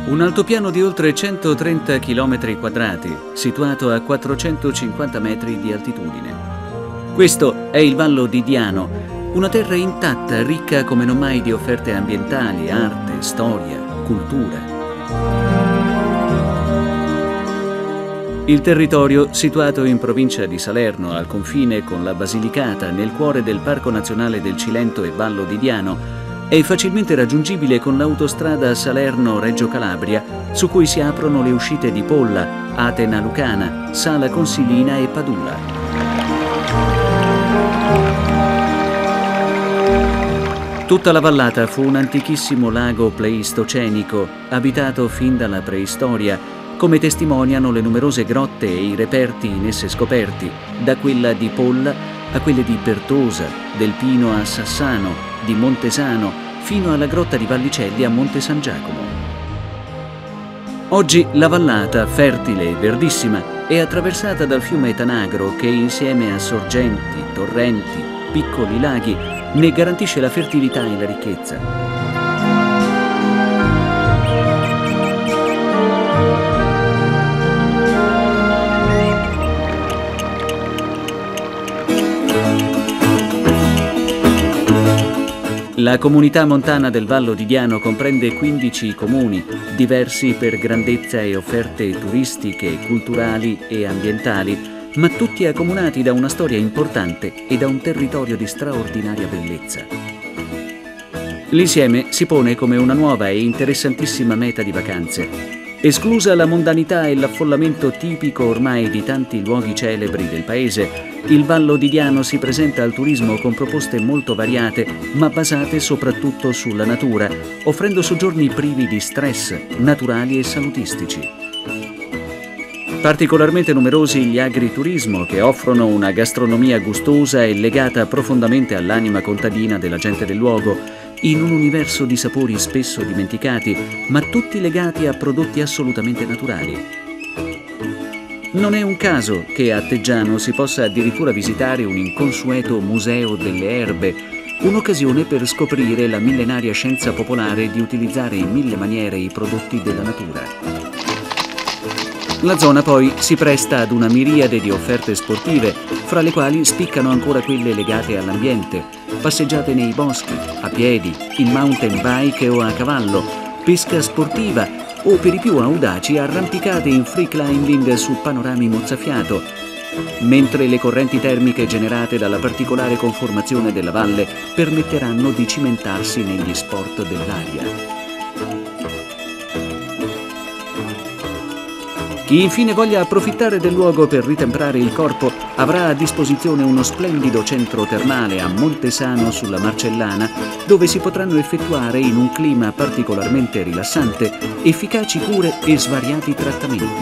Un altopiano di oltre 130 km², situato a 450 metri di altitudine. Questo è il Vallo di Diano, una terra intatta, ricca come non mai di offerte ambientali, arte, storia, cultura. Il territorio, situato in provincia di Salerno, al confine con la Basilicata, nel cuore del Parco Nazionale del Cilento e Vallo di Diano, è facilmente raggiungibile con l'autostrada Salerno-Reggio Calabria, su cui si aprono le uscite di Polla, Atena Lucana, Sala Consilina e Padula. Tutta la vallata fu un antichissimo lago pleistocenico, abitato fin dalla preistoria, come testimoniano le numerose grotte e i reperti in esse scoperti, da quella di Polla a quelle di Pertosa, del Pino a Sassano, di Montesano, fino alla grotta di Vallicelli a Monte San Giacomo. Oggi la vallata, fertile e verdissima, è attraversata dal fiume Tanagro che, insieme a sorgenti, torrenti, piccoli laghi, ne garantisce la fertilità e la ricchezza. La comunità montana del Vallo di Diano comprende 15 comuni, diversi per grandezza e offerte turistiche, culturali e ambientali, ma tutti accomunati da una storia importante e da un territorio di straordinaria bellezza. L'insieme si pone come una nuova e interessantissima meta di vacanze. Esclusa la mondanità e l'affollamento tipico ormai di tanti luoghi celebri del paese, il Vallo di Diano si presenta al turismo con proposte molto variate, ma basate soprattutto sulla natura, offrendo soggiorni privi di stress, naturali e salutistici. Particolarmente numerosi gli agriturismo, che offrono una gastronomia gustosa e legata profondamente all'anima contadina della gente del luogo, in un universo di sapori spesso dimenticati, ma tutti legati a prodotti assolutamente naturali. Non è un caso che a Teggiano si possa addirittura visitare un inconsueto museo delle erbe, un'occasione per scoprire la millenaria scienza popolare di utilizzare in mille maniere i prodotti della natura. La zona poi si presta ad una miriade di offerte sportive, fra le quali spiccano ancora quelle legate all'ambiente, passeggiate nei boschi, a piedi, in mountain bike o a cavallo, pesca sportiva o, per i più audaci, arrampicate in free climbing su panorami mozzafiato, mentre le correnti termiche generate dalla particolare conformazione della valle permetteranno di cimentarsi negli sport dell'aria. Chi infine voglia approfittare del luogo per ritemprare il corpo avrà a disposizione uno splendido centro termale a Montesano sulla Marcellana, dove si potranno effettuare, in un clima particolarmente rilassante, efficaci cure e svariati trattamenti.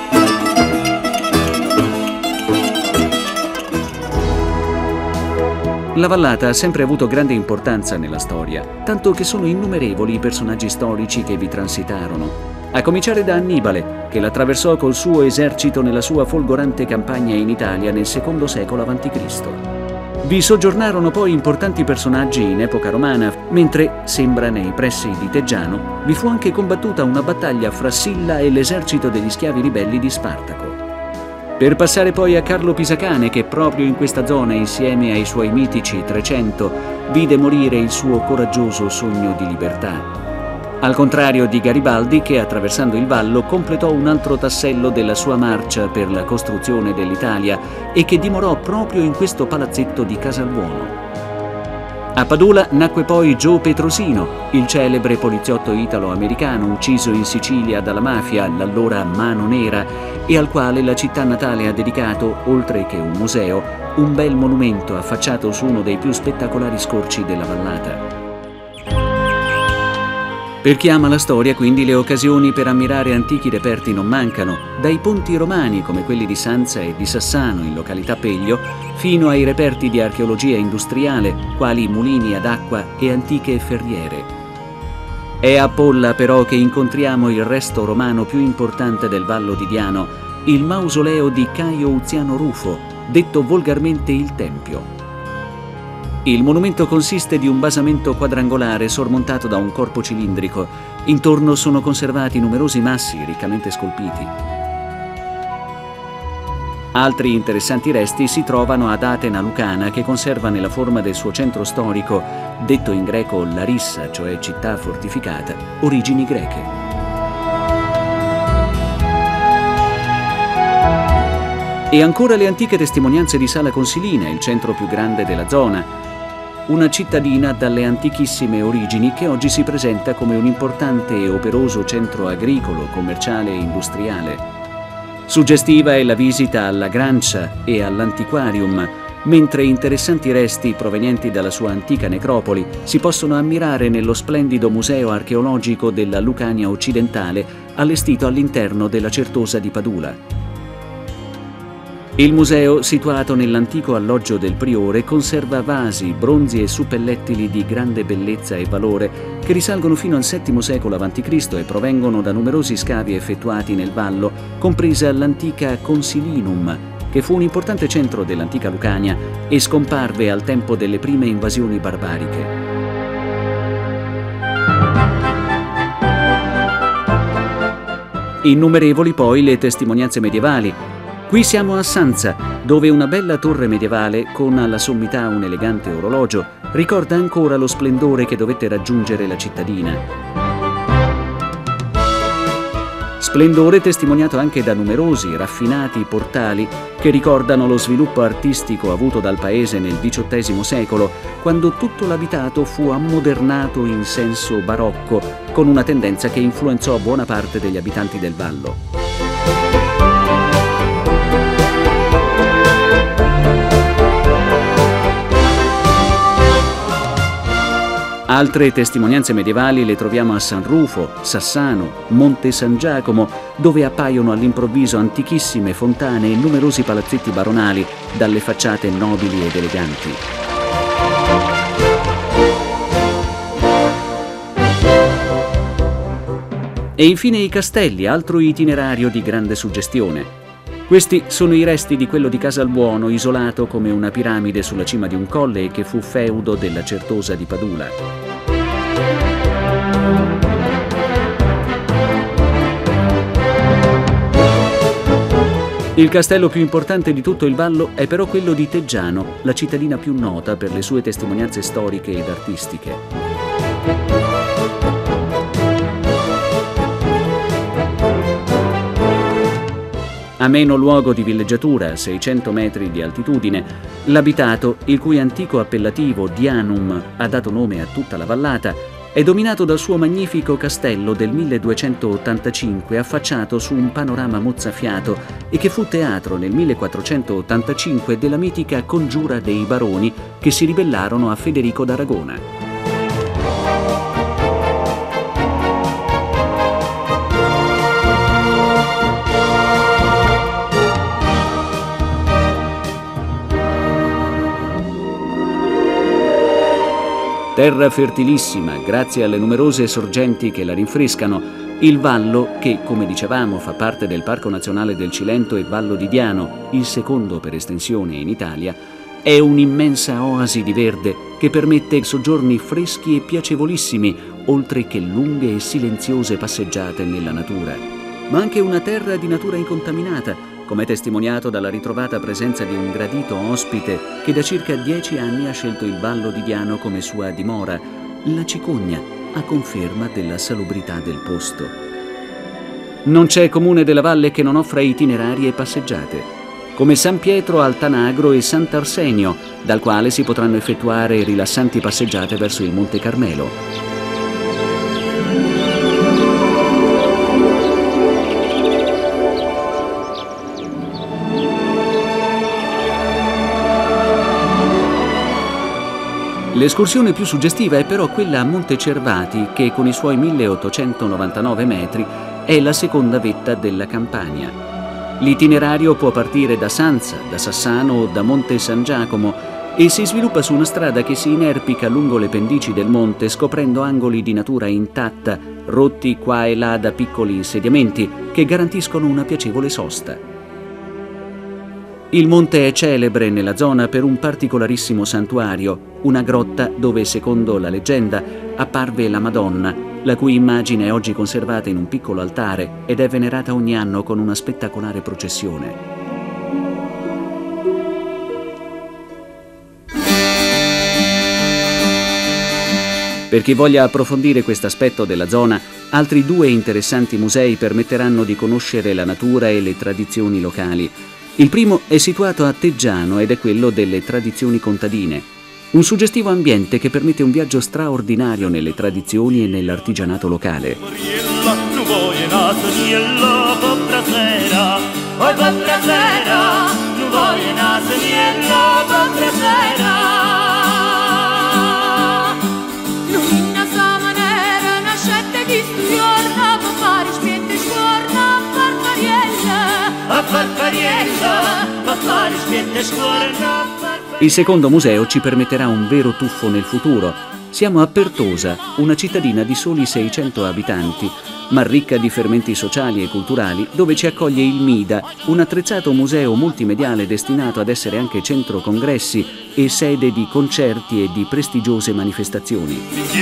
La vallata ha sempre avuto grande importanza nella storia, tanto che sono innumerevoli i personaggi storici che vi transitarono. A cominciare da Annibale, che l'attraversò col suo esercito nella sua folgorante campagna in Italia nel II secolo a.C. Vi soggiornarono poi importanti personaggi in epoca romana, mentre, sembra nei pressi di Teggiano, vi fu anche combattuta una battaglia fra Silla e l'esercito degli schiavi ribelli di Spartaco. Per passare poi a Carlo Pisacane, che proprio in questa zona, insieme ai suoi mitici 300, vide morire il suo coraggioso sogno di libertà. Al contrario di Garibaldi, che attraversando il Vallo completò un altro tassello della sua marcia per la costruzione dell'Italia e che dimorò proprio in questo palazzetto di Casalbuono. A Padula nacque poi Joe Petrosino, il celebre poliziotto italo-americano ucciso in Sicilia dalla mafia, l'allora Mano Nera, e al quale la città natale ha dedicato, oltre che un museo, un bel monumento affacciato su uno dei più spettacolari scorci della vallata. Per chi ama la storia, quindi, le occasioni per ammirare antichi reperti non mancano, dai ponti romani come quelli di Sanza e di Sassano in località Peglio, fino ai reperti di archeologia industriale, quali mulini ad acqua e antiche ferriere. È a Polla però che incontriamo il resto romano più importante del Vallo di Diano, il mausoleo di Caio Uziano Rufo, detto volgarmente il Tempio. Il monumento consiste di un basamento quadrangolare sormontato da un corpo cilindrico. Intorno sono conservati numerosi massi riccamente scolpiti. Altri interessanti resti si trovano ad Atena Lucana, che conserva nella forma del suo centro storico, detto in greco Larissa, cioè città fortificata, origini greche. E ancora le antiche testimonianze di Sala Consilina, il centro più grande della zona, una cittadina dalle antichissime origini che oggi si presenta come un importante e operoso centro agricolo, commerciale e industriale. Suggestiva è la visita alla Grancia e all'Antiquarium, mentre interessanti resti provenienti dalla sua antica necropoli si possono ammirare nello splendido museo archeologico della Lucania occidentale allestito all'interno della Certosa di Padula. Il museo, situato nell'antico alloggio del priore, conserva vasi, bronzi e suppellettili di grande bellezza e valore che risalgono fino al VII secolo a.C. e provengono da numerosi scavi effettuati nel vallo, compresa l'antica Consilinum, che fu un importante centro dell'antica Lucania e scomparve al tempo delle prime invasioni barbariche. Innumerevoli poi le testimonianze medievali. Qui siamo a Sanza, dove una bella torre medievale, con alla sommità un elegante orologio, ricorda ancora lo splendore che dovette raggiungere la cittadina. Splendore testimoniato anche da numerosi, raffinati portali che ricordano lo sviluppo artistico avuto dal paese nel XVIII secolo, quando tutto l'abitato fu ammodernato in senso barocco, con una tendenza che influenzò buona parte degli abitanti del vallo. Altre testimonianze medievali le troviamo a San Rufo, Sassano, Monte San Giacomo, dove appaiono all'improvviso antichissime fontane e numerosi palazzetti baronali dalle facciate nobili ed eleganti. E infine i castelli, altro itinerario di grande suggestione. Questi sono i resti di quello di Casalbuono, isolato come una piramide sulla cima di un colle e che fu feudo della Certosa di Padula. Il castello più importante di tutto il vallo è però quello di Teggiano, la cittadina più nota per le sue testimonianze storiche ed artistiche. Ameno luogo di villeggiatura, a 600 metri di altitudine, l'abitato, il cui antico appellativo Dianum ha dato nome a tutta la vallata, è dominato dal suo magnifico castello del 1285 affacciato su un panorama mozzafiato e che fu teatro nel 1485 della mitica congiura dei baroni che si ribellarono a Federico d'Aragona. Terra fertilissima, grazie alle numerose sorgenti che la rinfrescano, il vallo, che come dicevamo fa parte del Parco Nazionale del Cilento e Vallo di Diano, il secondo per estensione in Italia, è un'immensa oasi di verde che permette soggiorni freschi e piacevolissimi, oltre che lunghe e silenziose passeggiate nella natura. Ma anche una terra di natura incontaminata, come testimoniato dalla ritrovata presenza di un gradito ospite che da circa 10 anni ha scelto il Vallo di Diano come sua dimora, la cicogna, a conferma della salubrità del posto. Non c'è comune della valle che non offra itinerari e passeggiate, come San Pietro al Tanagro e Sant'Arsenio, dal quale si potranno effettuare rilassanti passeggiate verso il Monte Carmelo. L'escursione più suggestiva è però quella a Monte Cervati, che con i suoi 1899 metri è la seconda vetta della Campania. L'itinerario può partire da Sanza, da Sassano o da Monte San Giacomo e si sviluppa su una strada che si inerpica lungo le pendici del monte, scoprendo angoli di natura intatta, rotti qua e là da piccoli insediamenti che garantiscono una piacevole sosta. Il monte è celebre nella zona per un particolarissimo santuario, una grotta dove, secondo la leggenda, apparve la Madonna, la cui immagine è oggi conservata in un piccolo altare ed è venerata ogni anno con una spettacolare processione. Per chi voglia approfondire questo aspetto della zona, altri 2 interessanti musei permetteranno di conoscere la natura e le tradizioni locali. Il primo è situato a Teggiano ed è quello delle tradizioni contadine. Un suggestivo ambiente che permette un viaggio straordinario nelle tradizioni e nell'artigianato locale. Il secondo museo ci permetterà un vero tuffo nel futuro. Siamo a Pertosa, una cittadina di soli 600 abitanti, ma ricca di fermenti sociali e culturali, dove ci accoglie il MIDA, un attrezzato museo multimediale destinato ad essere anche centro congressi e sede di concerti e di prestigiose manifestazioni.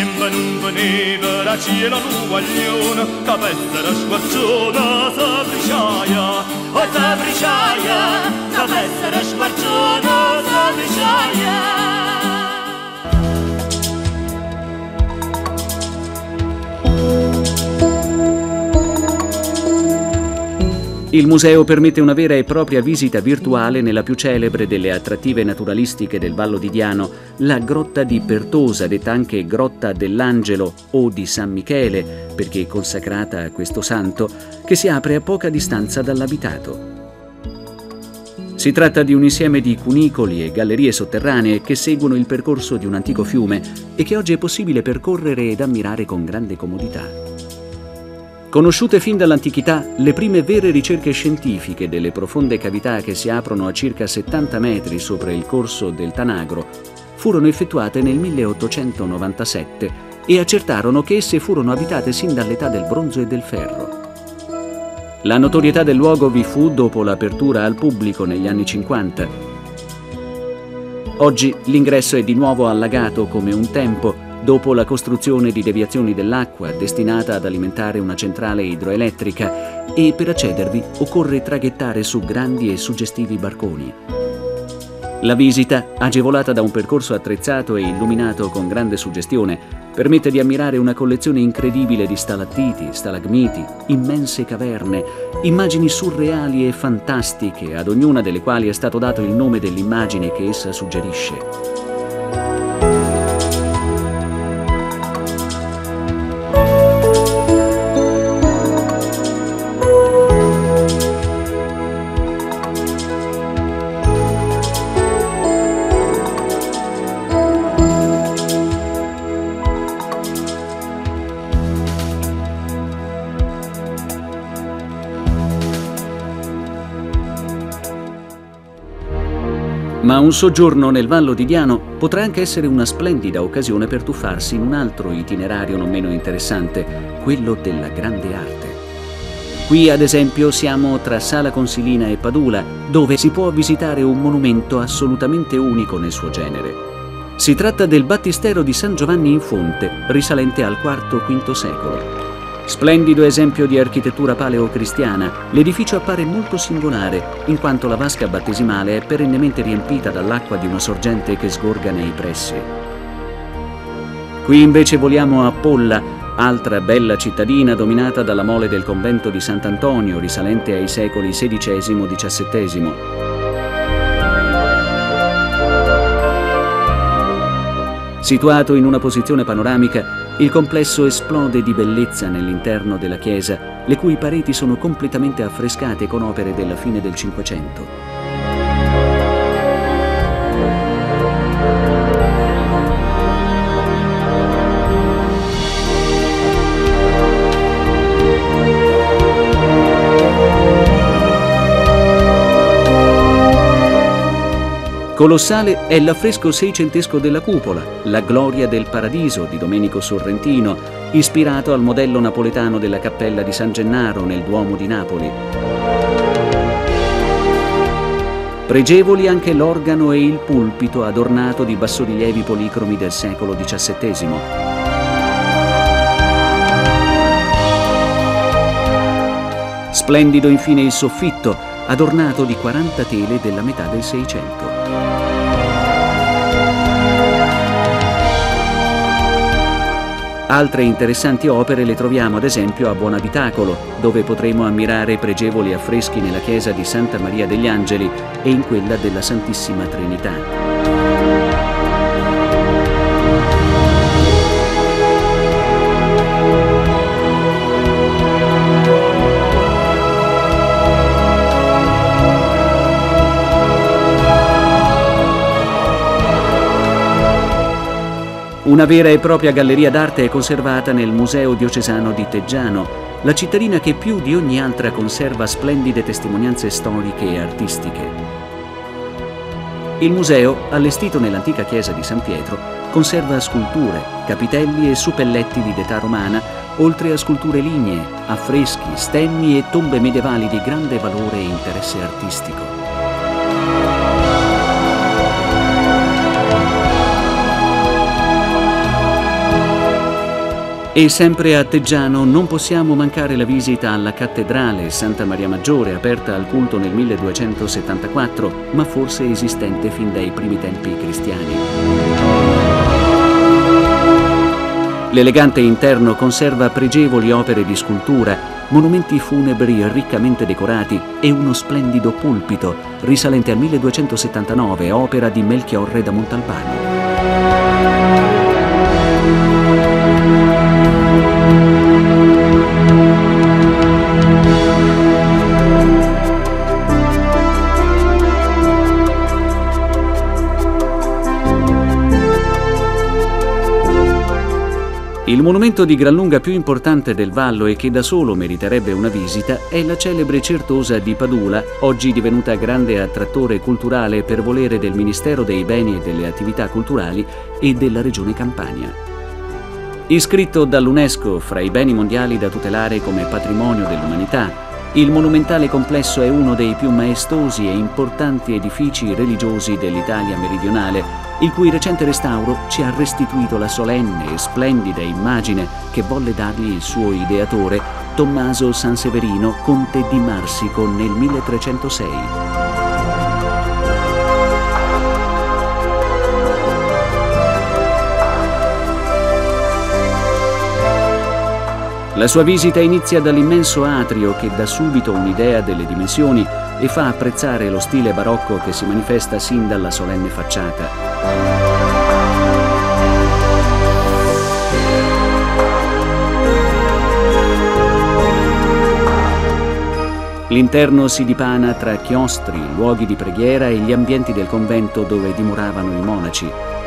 Il museo permette una vera e propria visita virtuale nella più celebre delle attrattive naturalistiche del Vallo di Diano, la Grotta di Pertosa, detta anche Grotta dell'Angelo o di San Michele, perché consacrata a questo santo, che si apre a poca distanza dall'abitato. Si tratta di un insieme di cunicoli e gallerie sotterranee che seguono il percorso di un antico fiume e che oggi è possibile percorrere ed ammirare con grande comodità. Conosciute fin dall'antichità, le prime vere ricerche scientifiche delle profonde cavità che si aprono a circa 70 metri sopra il corso del Tanagro furono effettuate nel 1897 e accertarono che esse furono abitate sin dall'età del bronzo e del ferro. La notorietà del luogo vi fu dopo l'apertura al pubblico negli anni 50. Oggi l'ingresso è di nuovo allagato come un tempo, dopo la costruzione di deviazioni dell'acqua destinata ad alimentare una centrale idroelettrica, e per accedervi occorre traghettare su grandi e suggestivi barconi. La visita, agevolata da un percorso attrezzato e illuminato con grande suggestione, permette di ammirare una collezione incredibile di stalattiti, stalagmiti, immense caverne, immagini surreali e fantastiche, ad ognuna delle quali è stato dato il nome dell'immagine che essa suggerisce. Ma un soggiorno nel Vallo di Diano potrà anche essere una splendida occasione per tuffarsi in un altro itinerario non meno interessante, quello della grande arte. Qui, ad esempio, siamo tra Sala Consilina e Padula, dove si può visitare un monumento assolutamente unico nel suo genere. Si tratta del Battistero di San Giovanni in Fonte, risalente al IV-V secolo. Splendido esempio di architettura paleocristiana, l'edificio appare molto singolare, in quanto la vasca battesimale è perennemente riempita dall'acqua di una sorgente che sgorga nei pressi. Qui invece voliamo a Polla, altra bella cittadina dominata dalla mole del convento di Sant'Antonio, risalente ai secoli XVI-XVII. Situato in una posizione panoramica, il complesso esplode di bellezza nell'interno della chiesa, le cui pareti sono completamente affrescate con opere della fine del Cinquecento. Colossale è l'affresco seicentesco della cupola, La Gloria del Paradiso di Domenico Sorrentino, ispirato al modello napoletano della cappella di San Gennaro nel Duomo di Napoli. Pregevoli anche l'organo e il pulpito adornato di bassorilievi policromi del secolo XVII. Splendido infine il soffitto, adornato di 40 tele della metà del Seicento. Altre interessanti opere le troviamo ad esempio a Buonabitacolo, dove potremo ammirare pregevoli affreschi nella chiesa di Santa Maria degli Angeli e in quella della Santissima Trinità. Una vera e propria galleria d'arte è conservata nel Museo Diocesano di Teggiano, la cittadina che più di ogni altra conserva splendide testimonianze storiche e artistiche. Il museo, allestito nell'antica chiesa di San Pietro, conserva sculture, capitelli e suppellettili d'età romana, oltre a sculture lignee, affreschi, stemmi e tombe medievali di grande valore e interesse artistico. E sempre a Teggiano non possiamo mancare la visita alla cattedrale Santa Maria Maggiore, aperta al culto nel 1274, ma forse esistente fin dai primi tempi cristiani. L'elegante interno conserva pregevoli opere di scultura, monumenti funebri riccamente decorati e uno splendido pulpito risalente al 1279, opera di Melchiorre da Montalbano. Il monumento di gran lunga più importante del Vallo e che da solo meriterebbe una visita è la celebre Certosa di Padula, oggi divenuta grande attrattore culturale per volere del Ministero dei Beni e delle Attività Culturali e della Regione Campania. Iscritto dall'UNESCO fra i beni mondiali da tutelare come patrimonio dell'umanità, il monumentale complesso è uno dei più maestosi e importanti edifici religiosi dell'Italia meridionale, il cui recente restauro ci ha restituito la solenne e splendida immagine che volle dargli il suo ideatore, Tommaso Sanseverino, conte di Marsico, nel 1306. La sua visita inizia dall'immenso atrio che dà subito un'idea delle dimensioni e fa apprezzare lo stile barocco che si manifesta sin dalla solenne facciata. L'interno si dipana tra chiostri, luoghi di preghiera e gli ambienti del convento dove dimoravano i monaci.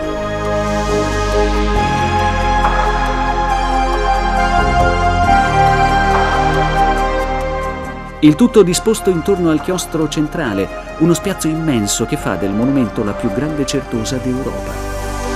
Il tutto disposto intorno al chiostro centrale, uno spiazzo immenso che fa del monumento la più grande certosa d'Europa.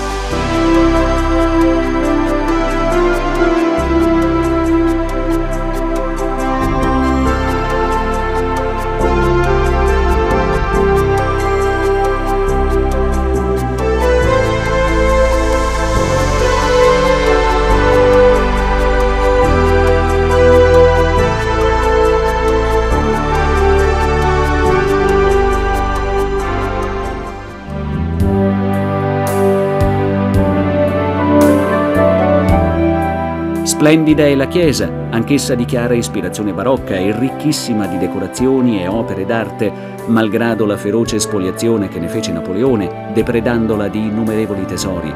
Splendida è la chiesa, anch'essa di chiara ispirazione barocca e ricchissima di decorazioni e opere d'arte, malgrado la feroce spoliazione che ne fece Napoleone, depredandola di innumerevoli tesori.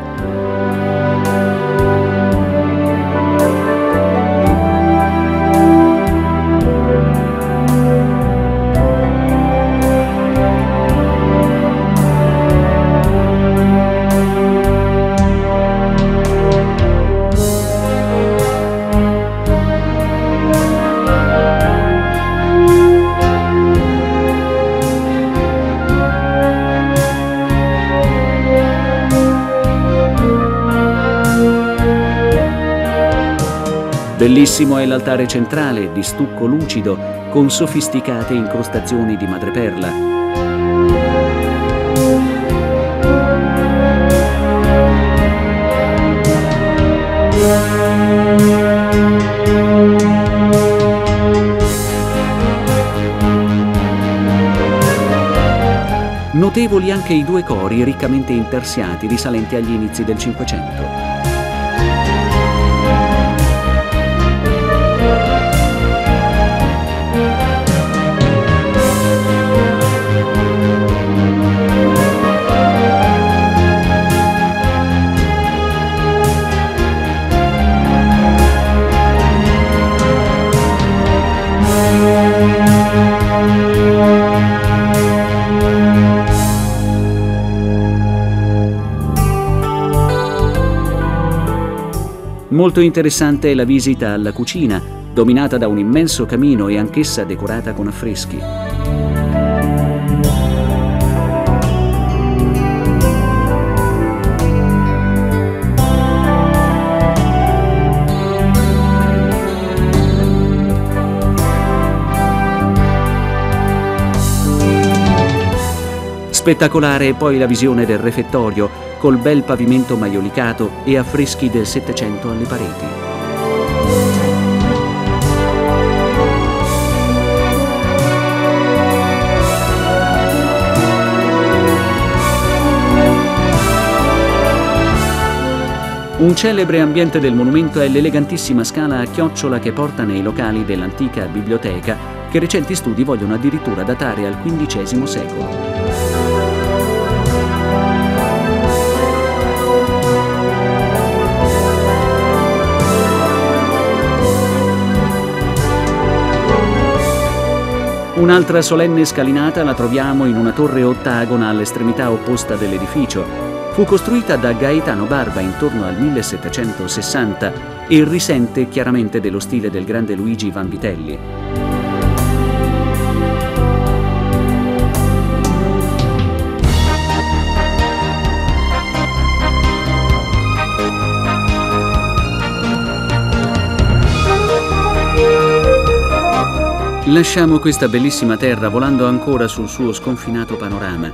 Bellissimo è l'altare centrale, di stucco lucido, con sofisticate incrostazioni di madreperla. Notevoli anche i due cori riccamente intarsiati risalenti agli inizi del Cinquecento. Molto interessante è la visita alla cucina, dominata da un immenso camino e anch'essa decorata con affreschi. Spettacolare è poi la visione del refettorio, col bel pavimento maiolicato e affreschi del Settecento alle pareti. Un celebre ambiente del monumento è l'elegantissima scala a chiocciola che porta nei locali dell'antica biblioteca, che recenti studi vogliono addirittura datare al XV secolo. Un'altra solenne scalinata la troviamo in una torre ottagona all'estremità opposta dell'edificio. Fu costruita da Gaetano Barba intorno al 1760 e risente chiaramente dello stile del grande Luigi Vanvitelli. Lasciamo questa bellissima terra volando ancora sul suo sconfinato panorama.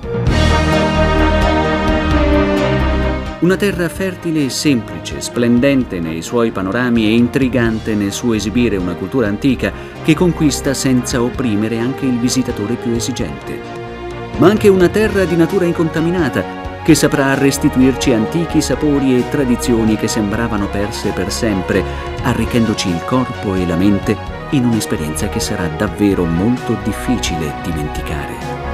Una terra fertile e semplice, splendente nei suoi panorami e intrigante nel suo esibire una cultura antica che conquista senza opprimere anche il visitatore più esigente. Ma anche una terra di natura incontaminata che saprà restituirci antichi sapori e tradizioni che sembravano perse per sempre, arricchendoci il corpo e la mente in un'esperienza che sarà davvero molto difficile dimenticare.